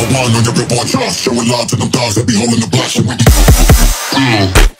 number one on your billboard chart. Showing love to them dogs that be holding the block.